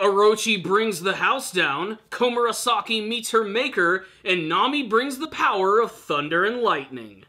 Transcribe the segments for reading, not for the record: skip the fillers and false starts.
Orochi brings the house down, Komurasaki meets her maker, and Nami brings the power of thunder and lightning.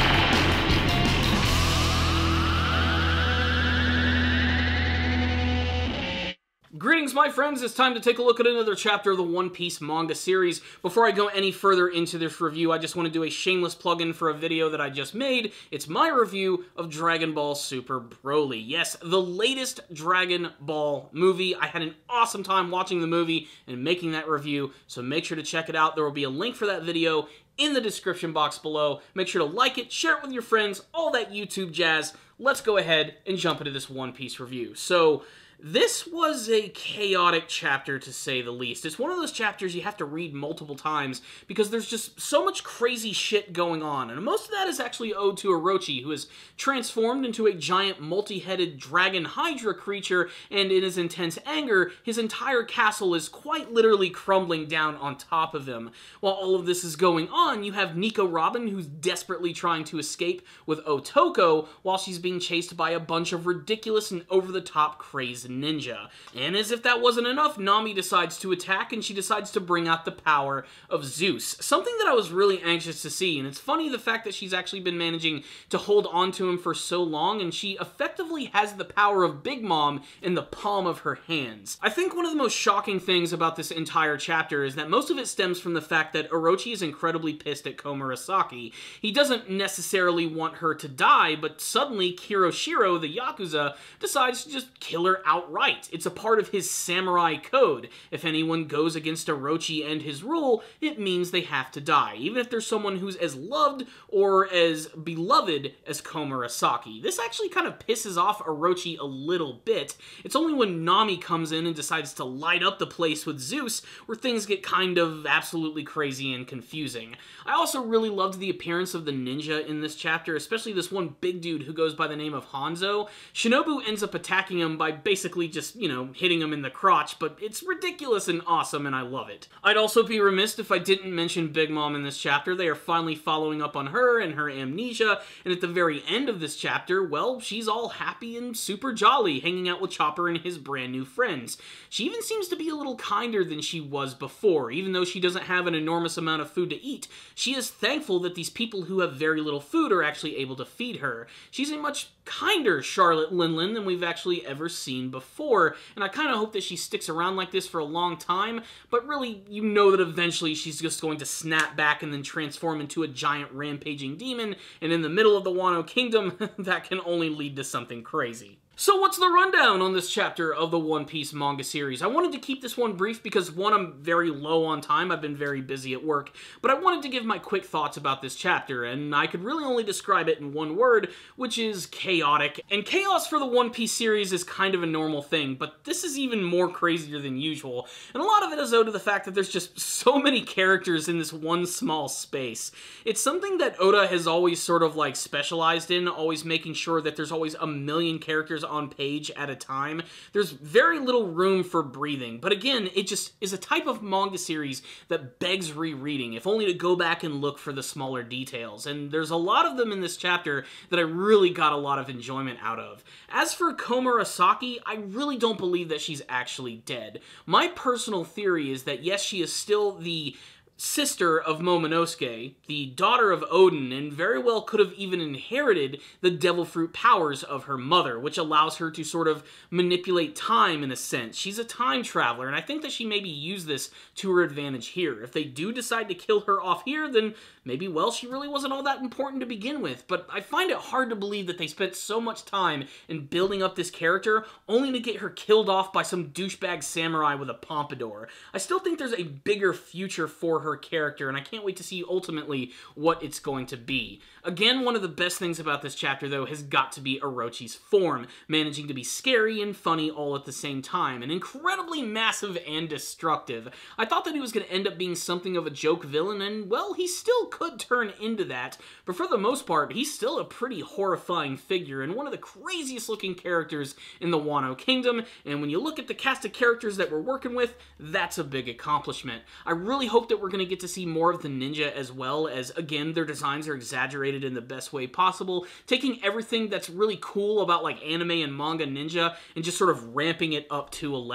Greetings, my friends. It's time to take a look at another chapter of the One Piece manga series. Before I go any further into this review, I just want to do a shameless plug-in for a video that I just made. It's my review of Dragon Ball Super Broly. Yes, the latest Dragon Ball movie. I had an awesome time watching the movie and making that review, so make sure to check it out. There will be a link for that video in the description box below. Make sure to like it, share it with your friends, all that YouTube jazz. Let's go ahead and jump into this One Piece review. So, this was a chaotic chapter, to say the least. It's one of those chapters you have to read multiple times because there's just so much crazy shit going on, and most of that is actually owed to Orochi, who is transformed into a giant multi-headed dragon hydra creature, and in his intense anger, his entire castle is quite literally crumbling down on top of him. While all of this is going on, you have Nico Robin, who's desperately trying to escape with Otoko, while she's being chased by a bunch of ridiculous and over-the-top crazy ninja. And as if that wasn't enough, Nami decides to attack, and she decides to bring out the power of Zeus. Something that I was really anxious to see, and it's funny the fact that she's actually been managing to hold on to him for so long, and she effectively has the power of Big Mom in the palm of her hands. I think one of the most shocking things about this entire chapter is that most of it stems from the fact that Orochi is incredibly pissed at Komurasaki. He doesn't necessarily want her to die, but suddenly Kiroshiro, the Yakuza, decides to just kill her outright. It's a part of his samurai code. If anyone goes against Orochi and his rule, it means they have to die, even if there's someone who's as loved or as beloved as Komurasaki. This actually kind of pisses off Orochi a little bit. It's only when Nami comes in and decides to light up the place with Zeus where things get kind of absolutely crazy and confusing. I also really loved the appearance of the ninja in this chapter, especially this one big dude who goes by the name of Hanzo. Shinobu ends up attacking him by basically just, you know, hitting him in the crotch, but it's ridiculous and awesome, and I love it. I'd also be remiss if I didn't mention Big Mom in this chapter. They are finally following up on her and her amnesia, and at the very end of this chapter, well, she's all happy and super jolly, hanging out with Chopper and his brand new friends. She even seems to be a little kinder than she was before. Even though she doesn't have an enormous amount of food to eat, she is thankful that these people who have very little food are actually able to feed her. She's a much kinder Charlotte Linlin than we've actually ever seen before, and I kind of hope that she sticks around like this for a long time, but really, you know that eventually she's just going to snap back and then transform into a giant rampaging demon, and in the middle of the Wano Kingdom, that can only lead to something crazy. So what's the rundown on this chapter of the One Piece manga series? I wanted to keep this one brief because, one, I'm very low on time, I've been very busy at work, but I wanted to give my quick thoughts about this chapter, and I could really only describe it in one word, which is chaotic. And chaos for the One Piece series is kind of a normal thing, but this is even more crazier than usual, and a lot of it is owed to the fact that there's just so many characters in this one small space. It's something that Oda has always sort of like specialized in, always making sure that there's always a million characters on page at a time. There's very little room for breathing, but again, it just is a type of manga series that begs rereading, if only to go back and look for the smaller details, and there's a lot of them in this chapter that I really got a lot of enjoyment out of. As for Komurasaki, I really don't believe that she's actually dead. My personal theory is that yes, she is still the sister of Momonosuke, the daughter of Odin, and very well could have even inherited the devil fruit powers of her mother, which allows her to sort of manipulate time in a sense. She's a time traveler, and I think that she maybe used this to her advantage here. If they do decide to kill her off here, then maybe, well, she really wasn't all that important to begin with, but I find it hard to believe that they spent so much time in building up this character only to get her killed off by some douchebag samurai with a pompadour. I still think there's a bigger future for her character, and I can't wait to see ultimately what it's going to be. Again, one of the best things about this chapter, though, has got to be Orochi's form, managing to be scary and funny all at the same time, and incredibly massive and destructive. I thought that he was going to end up being something of a joke villain, and, well, he still could turn into that, but for the most part, he's still a pretty horrifying figure, and one of the craziest looking characters in the Wano Kingdom, and when you look at the cast of characters that we're working with, that's a big accomplishment. I really hope that we're going to get to see more of the ninja as well, as, again, their designs are exaggerated in the best way possible, taking everything that's really cool about, like, anime and manga ninja and just sort of ramping it up to 11.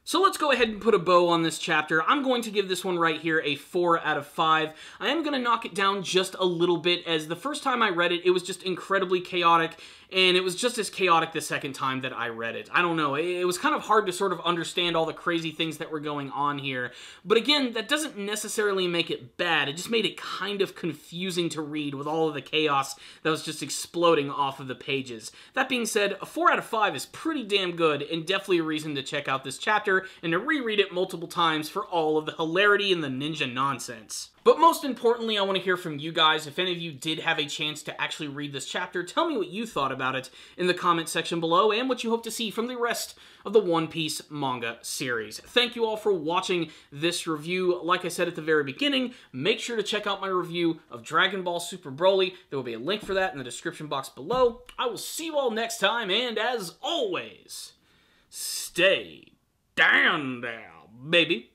So let's go ahead and put a bow on this chapter. I'm going to give this one right here a 4 out of 5. I am going to knock it down just a little bit, as the first time I read it, it was just incredibly chaotic, and it was just as chaotic the second time that I read it. I don't know, it was kind of hard to sort of understand all the crazy things that were going on here. But again, that doesn't necessarily make it bad, it just made it kind of confusing to read with all of the chaos that was just exploding off of the pages. That being said, a 4 out of 5 is pretty damn good, and definitely a reason to check out this chapter and to reread it multiple times for all of the hilarity and the ninja nonsense. But most importantly, I want to hear from you guys. If any of you did have a chance to actually read this chapter, tell me what you thought about it in the comment section below and what you hope to see from the rest of the One Piece manga series. Thank you all for watching this review. Like I said at the very beginning, make sure to check out my review of Dragon Ball Super Broly. There will be a link for that in the description box below. I will see you all next time, and as always, stay down there, baby.